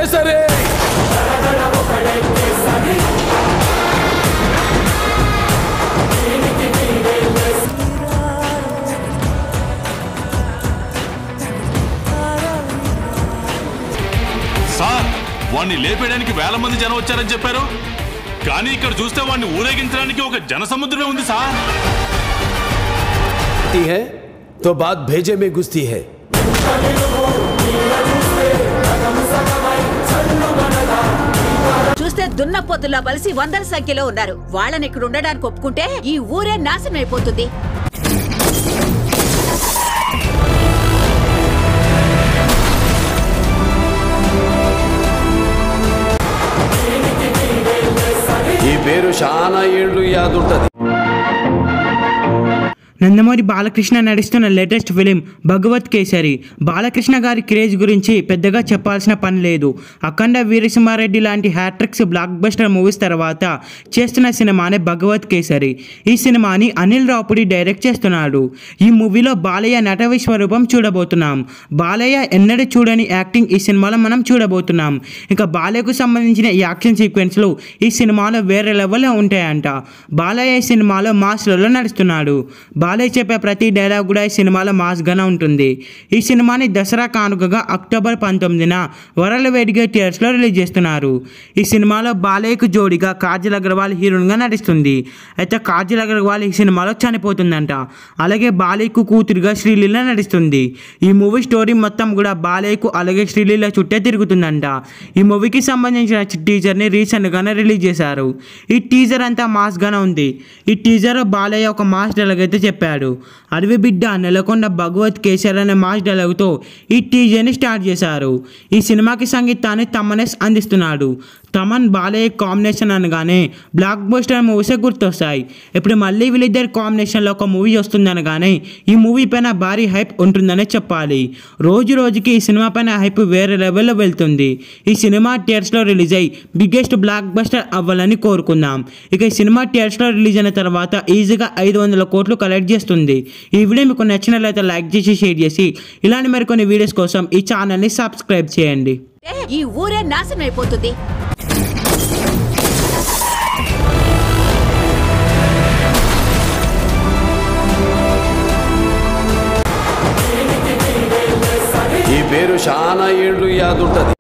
Kesari sir వాణ్ణి లేపేయడానికి వేల మంది జనం వచ్చారని చెప్పారు, కానీ ఇక్కడ చూస్తే వాణ్ణి ఊరేగించడానికి ఒక జనసముద్రమే ఉంది సార్. है तो बात भेजे में घुसती है. చూస్తే దున్నపోతులా బలిసి వందల సంఖ్యలో ఉన్నారు. వాళ్ళని ఇక్కడ ఉండడానికి ఒప్పుకుంటే ఈ ఊరే నాశనం అయిపోతుంది. ఈ పేరు చాలా ఏళ్ళు యాదుంటది. నందమూరి బాలకృష్ణ నటిస్తున్న లేటెస్ట్ ఫిలిం భగవత్ కేసరి. బాలకృష్ణ గారి క్రేజ్ గురించి పెద్దగా చెప్పాల్సిన పని లేదు. అఖండ, వీరసింహారెడ్డి లాంటి హ్యాట్రిక్స్ బ్లాక్ బస్టర్ మూవీస్ తర్వాత చేస్తున్న సినిమానే భగవత్ కేసరి. ఈ సినిమాని అనిల్ రావుపుడి డైరెక్ట్ చేస్తున్నాడు. ఈ మూవీలో బాలయ్య నట విశ్వరూపం చూడబోతున్నాం. బాలయ్య ఎన్నడూ చూడని యాక్టింగ్ ఈ సినిమాలో మనం చూడబోతున్నాం. ఇంకా బాలయ్యకు సంబంధించిన ఈ యాక్షన్ సీక్వెన్స్లు ఈ సినిమాలో వేరే లెవెల్లో ఉంటాయంట. బాలయ్య ఈ సినిమాలో మాస్లలో నడుస్తున్నాడు. బాలయ్య చెప్పే ప్రతి డైలాగ్ కూడా ఈ సినిమాలో మాస్గానే ఉంటుంది. ఈ సినిమాని దసరా కానుకగా అక్టోబర్ 19న వరల్డ్ థియేటర్స్లో రిలీజ్ చేస్తున్నారు. ఈ సినిమాలో బాలయ్యకు జోడిగా కాజల్ అగర్వాల్ హీరోయిన్గా నటిస్తుంది. అయితే కాజల్ అగర్వాల్ ఈ సినిమాలో చనిపోతుందంట. అలాగే బాలయ్యకు కూతురుగా శ్రీలీల నటిస్తుంది. ఈ మూవీ స్టోరీ మొత్తం కూడా బాలయ్యకు అలాగే శ్రీలీల చుట్టే తిరుగుతుందంట. ఈ మూవీకి సంబంధించిన టీజర్ని రీసెంట్గానే రిలీజ్ చేశారు. ఈ టీజర్ అంతా మాస్గానే ఉంది. ఈ టీజర్ బాలయ్య ఒక మాస్ డైలాగ్ అయితే చెప్పాడు. అడవి బిడ్డ నెలకొండ భగవత్ కేసరి అనే మాస్ డైలాగ్తో ఈ టీజర్ని స్టార్ట్ చేశారు. ఈ సినిమాకి సంగీతాన్ని తమనేస్ అందిస్తున్నాడు. తమన్ బాలయ్య కాంబినేషన్ అనగానే బ్లాక్ బస్టర్ మూవీసే గుర్తొస్తాయి. ఇప్పుడు మళ్ళీ వీళ్ళిద్దరు కాంబినేషన్లో ఒక మూవీ వస్తుందనగానే ఈ మూవీ పైన భారీ హైప్ ఉంటుందనే చెప్పాలి. రోజు రోజుకి ఈ సినిమా పైన హైప్ వేరే లెవెల్లో వెళ్తుంది. ఈ సినిమా థియేటర్స్లో రిలీజ్ అయ్యి బిగ్గెస్ట్ బ్లాక్ బస్టర్ అవ్వాలని కోరుకుందాం. ఇక ఈ సినిమా థియేటర్స్లో రిలీజ్ అయిన తర్వాత ఈజీగా 500 కోట్లు కలెక్ట్ చేస్తుంది. ఈ వీడియో మీకు నచ్చినట్లయితే లైక్ చేసి షేర్ చేసి ఇలాంటి మరికొన్ని వీడియోస్ కోసం ఈ ఛానల్ని సబ్స్క్రైబ్ చేయండి. ఈ ఊరే నాశనం అయిపోతుంది. ఈ పేరు చాలా ఏళ్ళు యాదుంటది.